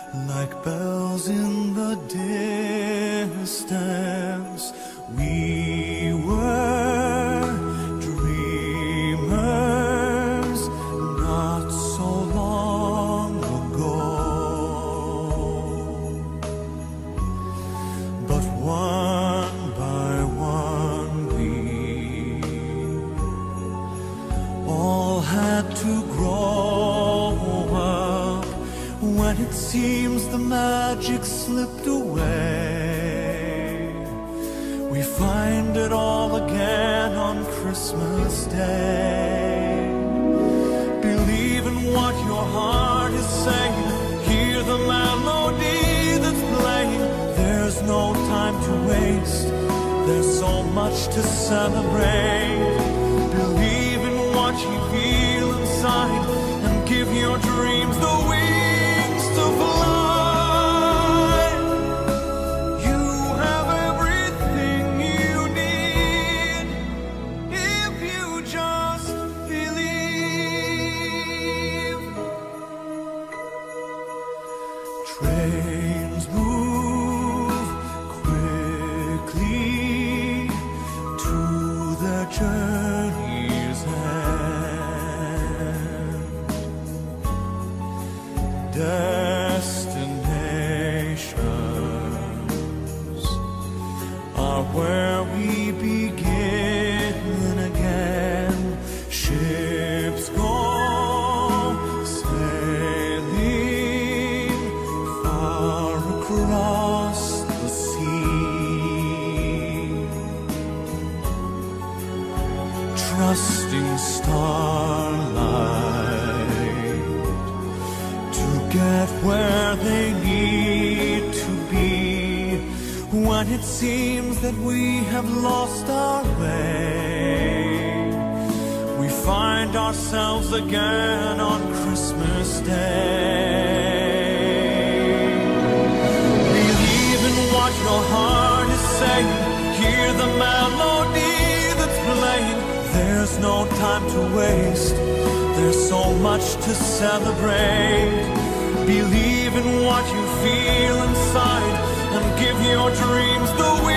like bells in the distance. We were dreamers not so long ago, but one by one we all had to grow up. When it seems the magic slipped away, we find it all again on Christmas Day. Believe in what your heart is saying, hear the melody that's playing. There's no time to waste, there's so much to celebrate. Believe in what you feel inside and give your dreams the wings to fly. You have everything you need if you just believe. Trains move quickly to their journey's end. Destinations are where we begin again. Ships go sailing far across the sea, trusting starlight to get where they need to be. When it seems that we have lost our way, we find ourselves again on Christmas Day. Believe in what your heart is saying, hear the melody that's playing. There's no time to waste, there's so much to celebrate. Believe in what you feel inside and give your dreams the